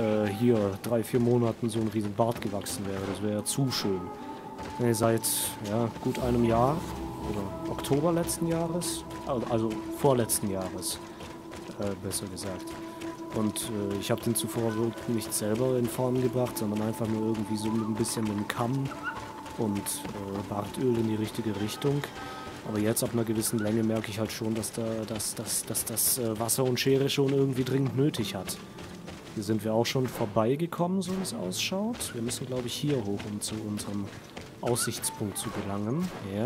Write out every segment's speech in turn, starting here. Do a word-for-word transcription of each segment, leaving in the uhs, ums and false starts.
äh, hier drei, vier Monaten so ein riesen Bart gewachsen wäre. Das wäre ja zu schön. Nee, seit ja, gut einem Jahr, oder Oktober letzten Jahres, also vorletzten Jahres, äh, besser gesagt. Und äh, ich habe den zuvor wirklich nicht selber in Form gebracht, sondern einfach nur irgendwie so mit ein bisschen mit dem Kamm und äh, Bartöl in die richtige Richtung. Aber jetzt ab einer gewissen Länge merke ich halt schon, dass, da, dass, dass, dass das äh, Wasser und Schere schon irgendwie dringend nötig hat. Hier sind wir auch schon vorbeigekommen, so wie es ausschaut. Wir müssen, glaube ich, hier hoch, um zu unserem Aussichtspunkt zu gelangen. Ja.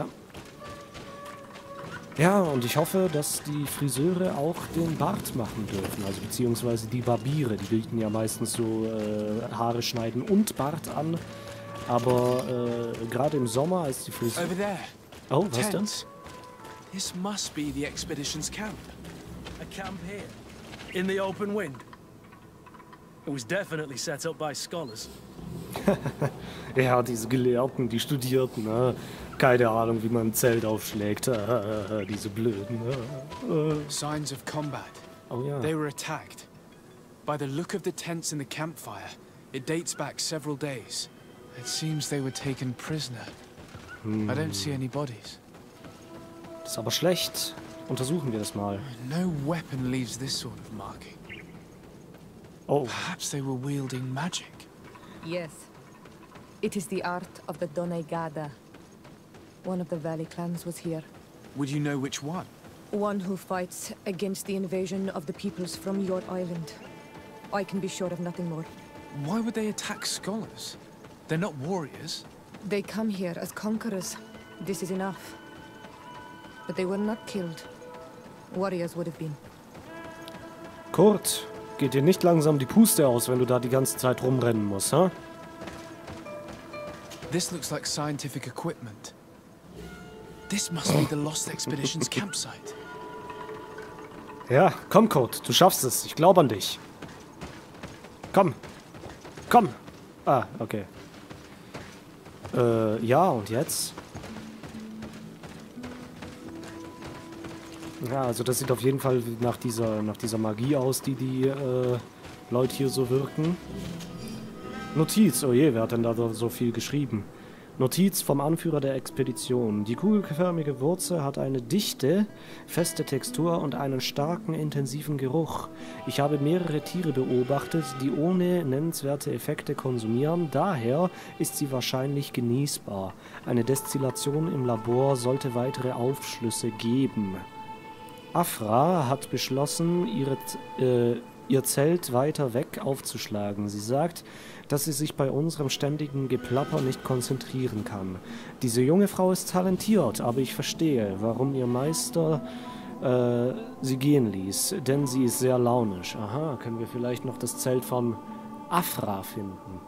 Ja, und ich hoffe, dass die Friseure auch den Bart machen dürfen. Also beziehungsweise die Barbiere. Die bieten ja meistens so äh, Haare schneiden und Bart an. Aber äh, gerade im Sommer, als die Friseure... Oh, was denn? This must be the expedition's camp. A camp here, in the open wind. It was definitely set up by scholars. Ja, diese Gelehrten, die Studierten, ne? Keine Ahnung, wie man ein Zelt aufschlägt. Diese Blöden. Signs of combat. Oh ja. They were attacked. By the look of the tents in the campfire, it dates back several days. It seems they were taken prisoner. Hm. I don't see any bodies. Das ist aber schlecht. Untersuchen wir das mal. No weapon leaves this sort of marking. Oh. Perhaps they were wielding magic. Yes. It is the art of the Doneigada. One of the Valley clans was here. Would you know which one? One who fights against the invasion of the peoples from your island. I can be sure of nothing more. Why would they attack scholars? They're not warriors. They come here as conquerors. This is enough. But they were not killed. Warriors would have been. Kurt, geht dir nicht langsam die Puste aus, wenn du da die ganze Zeit rumrennen musst, ha? Huh? This looks like scientific equipment. This must be the Lost Expedition's campsite. Ja, komm, Kurt, du schaffst es. Ich glaube an dich. Komm. Komm. Ah, okay. Äh, ja, und jetzt? Ja, also das sieht auf jeden Fall nach dieser, nach dieser Magie aus, die die äh, Leute hier so wirken. Notiz, oh je, wer hat denn da so viel geschrieben? Notiz vom Anführer der Expedition. Die kugelförmige Wurzel hat eine dichte, feste Textur und einen starken, intensiven Geruch. Ich habe mehrere Tiere beobachtet, die ohne nennenswerte Effekte konsumieren. Daher ist sie wahrscheinlich genießbar. Eine Destillation im Labor sollte weitere Aufschlüsse geben. Afra hat beschlossen, ihre, äh, ihr Zelt weiter weg aufzuschlagen. Sie sagt, dass sie sich bei unserem ständigen Geplapper nicht konzentrieren kann. Diese junge Frau ist talentiert, aber ich verstehe, warum ihr Meister äh, sie gehen ließ, denn sie ist sehr launisch. Aha, können wir vielleicht noch das Zelt von Afra finden.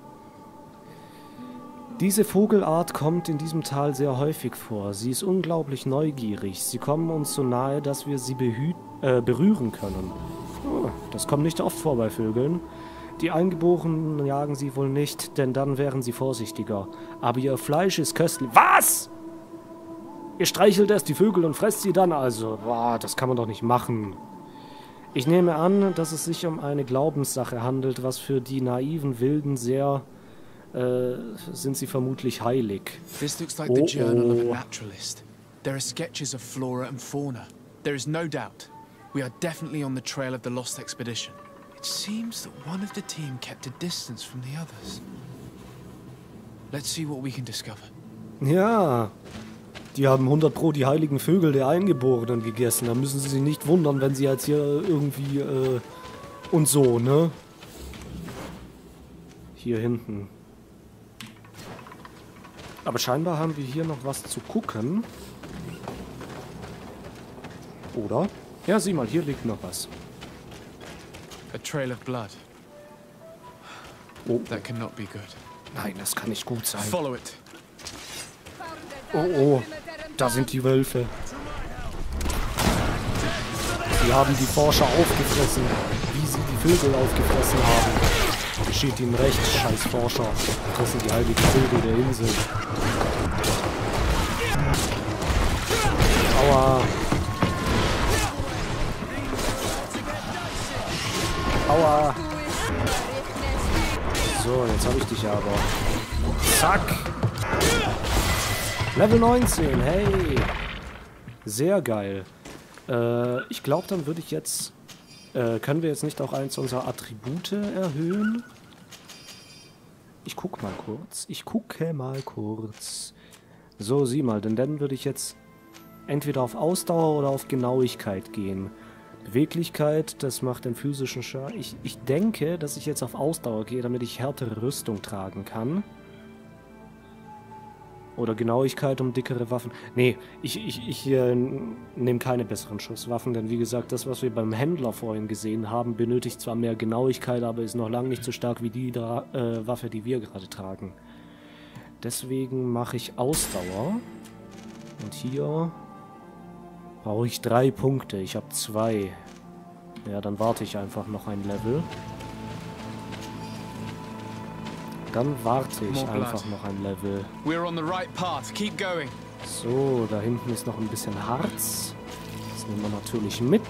Diese Vogelart kommt in diesem Tal sehr häufig vor. Sie ist unglaublich neugierig. Sie kommen uns so nahe, dass wir sie behü äh, berühren können. Oh, das kommt nicht oft vor bei Vögeln. Die Eingeborenen jagen sie wohl nicht, denn dann wären sie vorsichtiger. Aber ihr Fleisch ist köstlich. Was? Ihr streichelt erst die Vögel und fresst sie dann also. Boah, das kann man doch nicht machen. Ich nehme an, dass es sich um eine Glaubenssache handelt, was für die naiven Wilden sehr... Äh, sind sie vermutlich heilig. This looks like oh, the journal oh. of a naturalist. There are sketches of flora and fauna. There is no doubt. We are definitely on the trail of the Lost Expedition. It seems that one of the team kept a distance from the others. Let's see what we can discover. Ja, die haben hundert Pro die heiligen Vögel der Eingeborenen gegessen. Da müssen sie sich nicht wundern, wenn sie jetzt hier irgendwie äh, und so, ne? Hier hinten. Aber scheinbar haben wir hier noch was zu gucken. Oder? Ja, sieh mal, hier liegt noch was. A trail of blood. Oh. That cannot be good. Nein, das kann nicht gut sein. Follow it. Oh, oh. Da sind die Wölfe. Sie haben die Forscher aufgefressen, wie sie die Vögel aufgefressen haben. Geschieht ihnen recht, scheiß Forscher. Fressen die heiligen Vögel der Insel. Aua. Aua. So, jetzt habe ich dich aber. Zack! Level neunzehn, hey! Sehr geil. Äh, ich glaube, dann würde ich jetzt... Äh, können wir jetzt nicht auch eins unserer Attribute erhöhen? Ich guck mal kurz. Ich gucke mal kurz. So, sieh mal, denn dann würde ich jetzt entweder auf Ausdauer oder auf Genauigkeit gehen. Beweglichkeit, das macht den physischen Schaden. Ich, ich denke, dass ich jetzt auf Ausdauer gehe, damit ich härtere Rüstung tragen kann. Oder Genauigkeit, um dickere Waffen. Nee, ich, ich, ich äh, nehme keine besseren Schusswaffen, denn wie gesagt, das, was wir beim Händler vorhin gesehen haben, benötigt zwar mehr Genauigkeit, aber ist noch lange nicht so stark wie die Dra äh, Waffe, die wir gerade tragen. Deswegen mache ich Ausdauer. Und hier brauche ich drei Punkte. Ich habe zwei. Ja, dann warte ich einfach noch ein Level. Dann warte ich einfach noch ein Level. So, da hinten ist noch ein bisschen Harz. Das nehmen wir natürlich mit.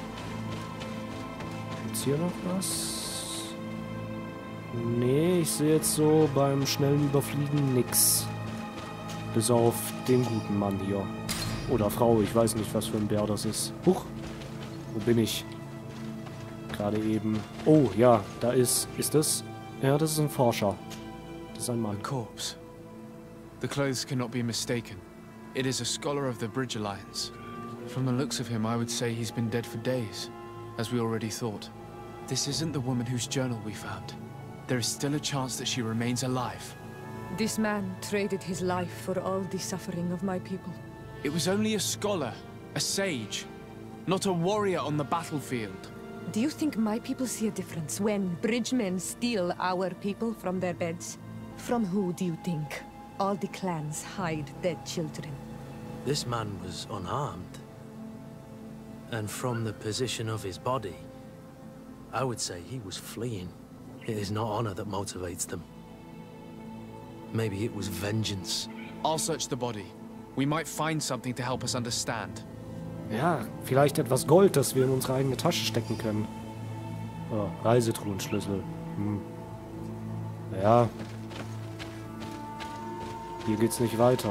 Gibt's hier noch was? Nee, ich sehe jetzt so beim schnellen Überfliegen nix. Bis auf den guten Mann hier. Oder Frau, ich weiß nicht, was für ein Bär das ist. Huch, wo bin ich? Gerade eben. Oh, ja, da ist... Ist das? Ja, das ist ein Forscher. Das ist ein Mann. A corpse. The clothes cannot be mistaken. It is a scholar of the Bridge Alliance. From the looks of him, I would say he's been dead for days, as we already thought. This isn't the woman whose journal we found. There is still a chance that she remains alive. This man traded his life for all the suffering of my people. It was only a scholar, a sage, not a warrior on the battlefield. Do you think my people see a difference when bridgemen steal our people from their beds? From who do you think all the clans hide their children? This man was unharmed. And from the position of his body, I would say he was fleeing. It is not honor that motivates them. Maybe it was vengeance. I'll search the body. We might find something to help us understand. Ja, vielleicht etwas Gold, das wir in unsere eigene Tasche stecken können. Oh, Reisetruhenschlüssel. Hm. Ja. Hier geht's nicht weiter.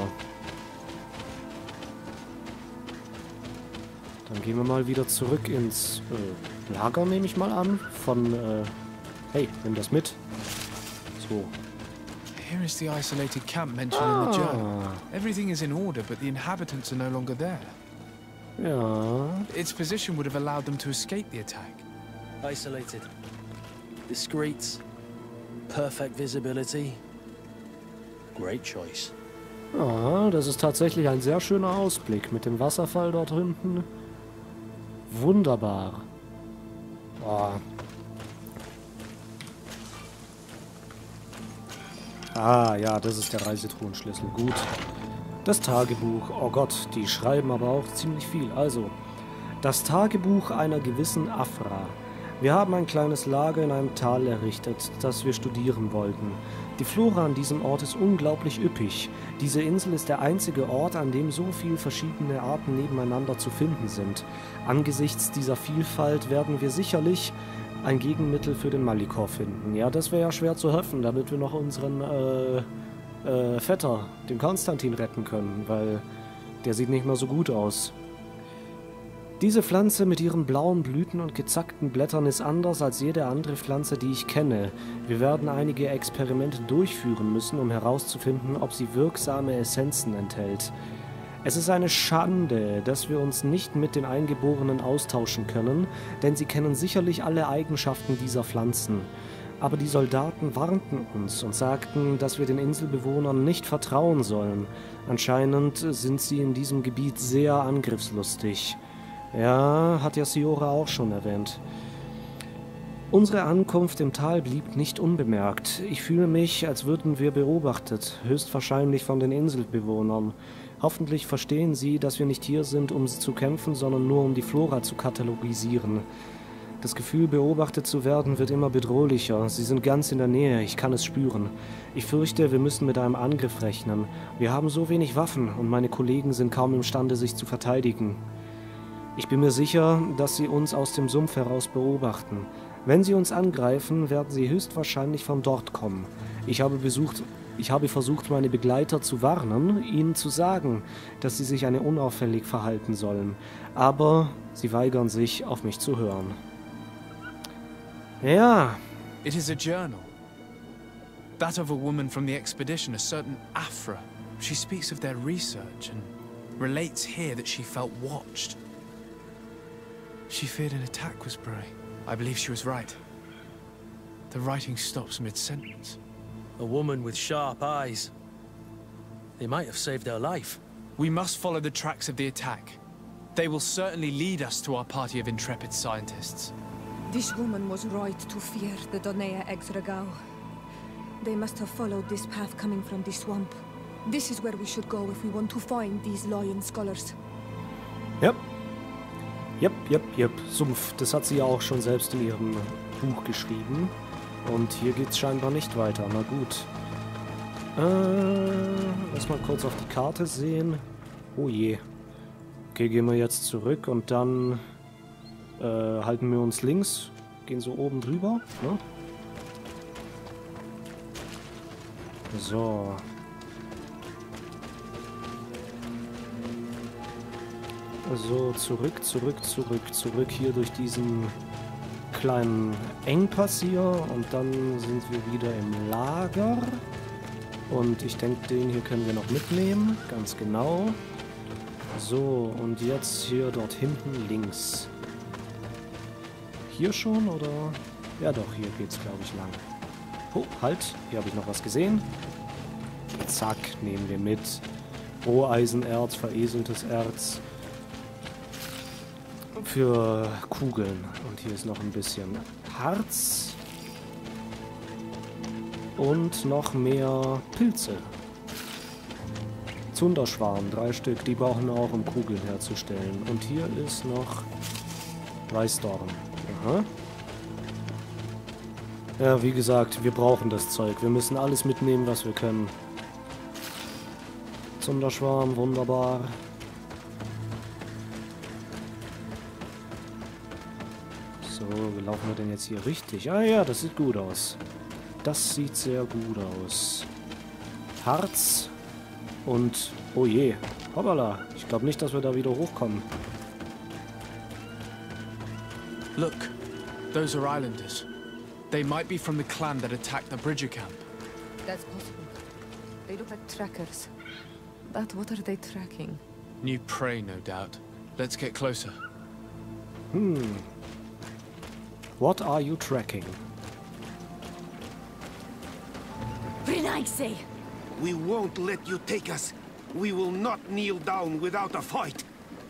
Dann gehen wir mal wieder zurück ins äh, Lager, nehme ich mal an. Von, äh, hey, nimm das mit. So. Here is the isolated camp mentioned ah. in the journal. Everything is in order, but the inhabitants are no longer there. Ja. Its position would have allowed them to escape the attack. Isolated. Discreet. Perfect visibility. Great choice. Ja, das ist tatsächlich ein sehr schöner Ausblick mit dem Wasserfall dort hinten. Wunderbar. Boah. Ah, ja, das ist der Reisetruhenschlüssel. Gut. Das Tagebuch. Oh Gott, die schreiben aber auch ziemlich viel. Also, das Tagebuch einer gewissen Afra. Wir haben ein kleines Lager in einem Tal errichtet, das wir studieren wollten. Die Flora an diesem Ort ist unglaublich üppig. Diese Insel ist der einzige Ort, an dem so viele verschiedene Arten nebeneinander zu finden sind. Angesichts dieser Vielfalt werden wir sicherlich ein Gegenmittel für den Malikor finden. Ja, das wäre ja schwer zu hoffen, damit wir noch unseren äh, äh, Vetter, den Konstantin, retten können, weil der sieht nicht mehr so gut aus. Diese Pflanze mit ihren blauen Blüten und gezackten Blättern ist anders als jede andere Pflanze, die ich kenne. Wir werden einige Experimente durchführen müssen, um herauszufinden, ob sie wirksame Essenzen enthält. Es ist eine Schande, dass wir uns nicht mit den Eingeborenen austauschen können, denn sie kennen sicherlich alle Eigenschaften dieser Pflanzen. Aber die Soldaten warnten uns und sagten, dass wir den Inselbewohnern nicht vertrauen sollen. Anscheinend sind sie in diesem Gebiet sehr angriffslustig. Ja, hat ja Siora auch schon erwähnt. Unsere Ankunft im Tal blieb nicht unbemerkt. Ich fühle mich, als würden wir beobachtet, höchstwahrscheinlich von den Inselbewohnern. Hoffentlich verstehen sie, dass wir nicht hier sind, um zu kämpfen, sondern nur um die Flora zu katalogisieren. Das Gefühl, beobachtet zu werden, wird immer bedrohlicher. Sie sind ganz in der Nähe, ich kann es spüren. Ich fürchte, wir müssen mit einem Angriff rechnen. Wir haben so wenig Waffen und meine Kollegen sind kaum imstande, sich zu verteidigen. Ich bin mir sicher, dass sie uns aus dem Sumpf heraus beobachten. Wenn sie uns angreifen, werden sie höchstwahrscheinlich von dort kommen. Ich habe besucht, ich habe versucht, meine Begleiter zu warnen, ihnen zu sagen, dass sie sich eine unauffällig verhalten sollen. Aber sie weigern sich, auf mich zu hören. Ja. It is a journal. That of a woman from the expedition, a certain Afra. She speaks of their research and relates here that she felt watched. She feared an attack was brewing. I believe she was right. The writing stops mid-sentence. A woman with sharp eyes. They might have saved her life. We must follow the tracks of the attack. They will certainly lead us to our party of intrepid scientists. This woman was right to fear the Donea Exregao. They must have followed this path coming from the swamp. This is where we should go if we want to find these lion scholars. Yep. Yep, yep, yep. Sumpf. Das hat sie ja auch schon selbst in ihrem Buch geschrieben. Und hier geht's scheinbar nicht weiter. Na gut. Äh, lass mal kurz auf die Karte sehen. Oh je. Okay, gehen wir jetzt zurück und dann äh, halten wir uns links. Gehen so oben drüber. Ne? So. So, zurück, zurück, zurück, zurück hier durch diesen kleinen Engpass hier und dann sind wir wieder im Lager. Und ich denke, den hier können wir noch mitnehmen, ganz genau. So, und jetzt hier dort hinten links. Hier schon, oder? Ja doch, hier geht's, glaube ich, lang. Oh, halt, hier habe ich noch was gesehen. Zack, nehmen wir mit. Roheisenerz, vereseltes Erz. Für Kugeln. Und hier ist noch ein bisschen Harz. Und noch mehr Pilze. Zunderschwarm, drei Stück. Die brauchen wir auch, um Kugeln herzustellen. Und hier ist noch Weißdorn. Aha. Ja, wie gesagt, wir brauchen das Zeug. Wir müssen alles mitnehmen, was wir können. Zunderschwarm, wunderbar. So, wie laufen wir denn jetzt hier richtig? Ah ja, das sieht gut aus. Das sieht sehr gut aus. Harz und... Oh je. Hoppala. Ich glaube nicht, dass wir da wieder hochkommen. Look, those are islanders. They might be from the clan that attacked the Bridger camp. That's possible. They look like trackers. But what are they tracking? New prey, no doubt. Let's get closer. Hmm. What are you tracking? Brinaise! We won't let you take us. We will not kneel down without a fight.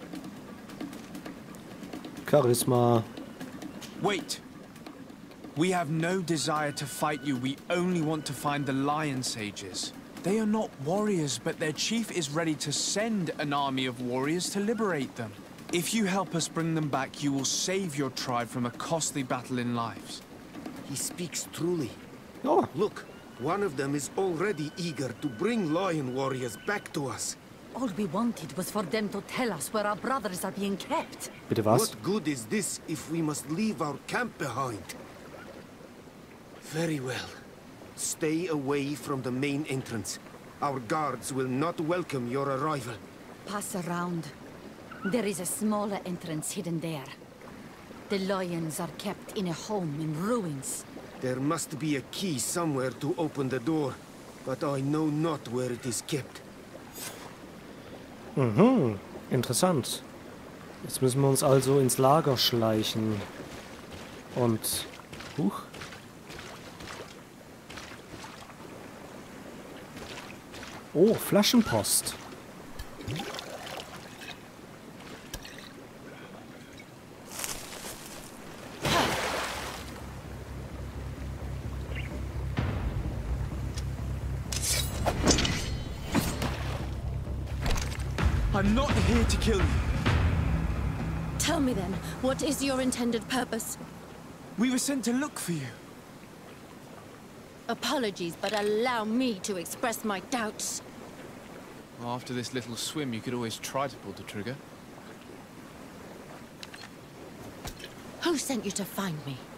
Charisma. Wait! We have no desire to fight you. We only want to find the Lion Sages. They are not warriors, but their chief is ready to send an army of warriors to liberate them. If you help us bring them back, you will save your tribe from a costly battle in lives. He speaks truly. Oh. Look, one of them is already eager to bring lion warriors back to us. All we wanted was for them to tell us where our brothers are being kept. Bitte was? What good is this if we must leave our camp behind? Very well. Stay away from the main entrance. Our guards will not welcome your arrival. Pass around. There is a smaller entrance hidden there. The lions are kept in a home in ruins. There must be a key somewhere to open the door, but I know not where it is kept. Mhm, interessant. Jetzt müssen wir uns also ins Lager schleichen. Und... Huch. Oh, Flaschenpost. I'm not here to kill you. Tell me then, what is your intended purpose? We were sent to look for you. Apologies, but allow me to express my doubts. Well, after this little swim, you could always try to pull the trigger. Who sent you to find me?